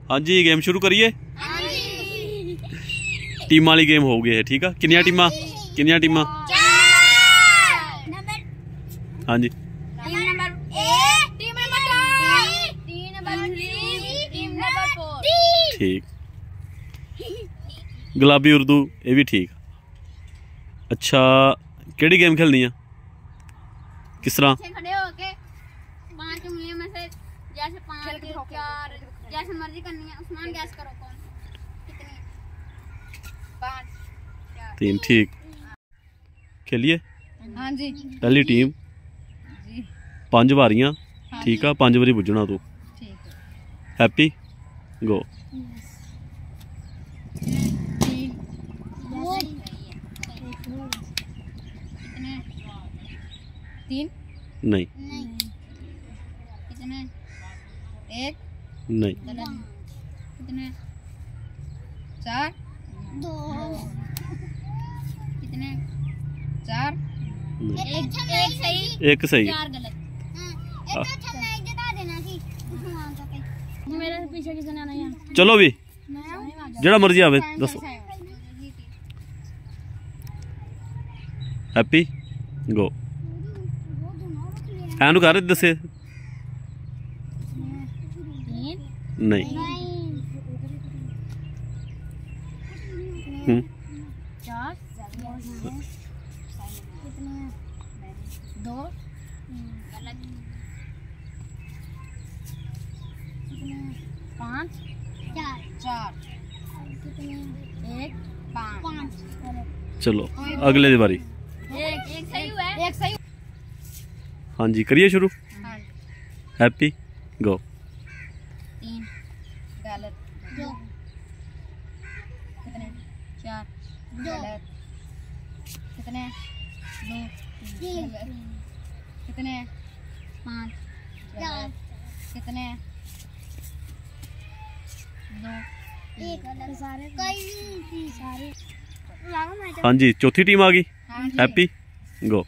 हाँ जी गेम शुरू करिए। टीम वाली गेम हो गई है, ठीक है। कितनी टीम हाँ जी ठीक। गुलाबी उर्दू ये भी ठीक। अच्छा केड़ी गेम खेलनी है, किस तरह? खड़े होके 5 उंगलियों में से जैसे 5 4 जैसे मर्जी करनी है। उस्मान गैस करो कौन कितनी? 5 4 3 ठीक। खेलिए। हाँ जी। पहली टीम जी 5 बारियां, ठीक है। 5 बारी बुझना तू, ठीक है। Happy go. तीन नहीं कितने? 1 नहीं कितने? 4 2 कितने? 4 एक सही एक सही। 4 गलत। मेरे पीछे किसने आना है? चलो भी जड़ा मर्जी आवे दसो। Happy go. एंड कर दसे नहीं। 4 2 गलत। 5 4 1 5 चलो अगले दी बारी। एक सही हुआ है। एक सही। हाँ जी करिए शुरू। हाँ हैप्पी गो। 3 गलत। 2 कितने? 4 गलत। कितने? 2 गलत। कितने? 5 गलत। कितने? 2 1 सारे सारे। हाँ जी चौथी टीम आ गई। हाँ जी। Happy go.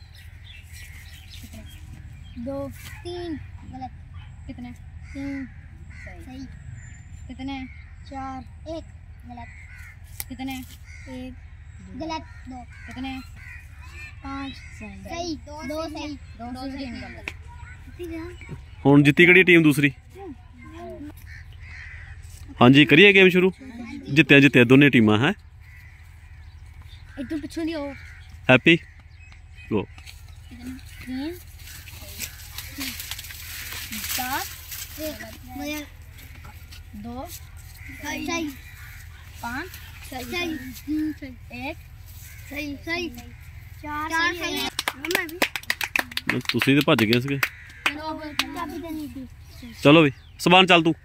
2 3 गलत। कितने? 3 सही। कितने? 4 1 गलत। कितने? 1 गलत। 2 कितने? 5 सही। 2 सही। 2 3 गलत। हुण जित्ती केड़ी टीम दूसरी? हाँ जी करिए गेम शुरू। जित्ते दोनों टीमां हैं। एकदम पिछले नहीं हो। Happy go. 3 4 2 सही 5 सही 1 सही सही 4 सही। तुसी ते भज गए इसके। चलो भी समान चल तू।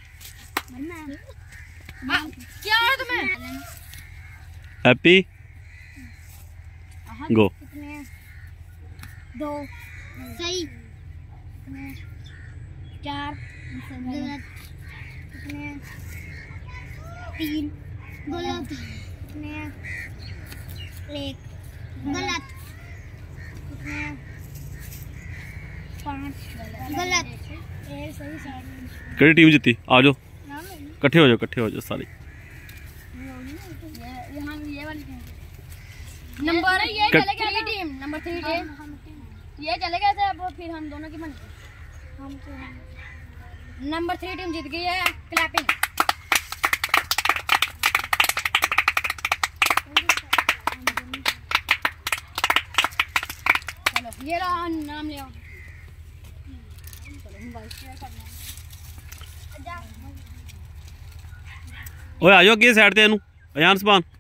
क्या है तुम्हें? Happy go. 2 सही 4 गलत। 3 गलत। 1 गलत। 5 गलत। 1 सही। केड़ी टीम जीती? आ जाओ कट्ठे हो जाओ सारे। ये वाली टीम नंबर ये चले गए टीम नंबर 3 टीम ये चले गए थे। अब फिर हम दोनों की बन नंबर 3 टीम जीत गई है। क्लैपिंग। चलो ये रहा नाम ले। ओए आ जाओ अगे साइड ते अयान समान।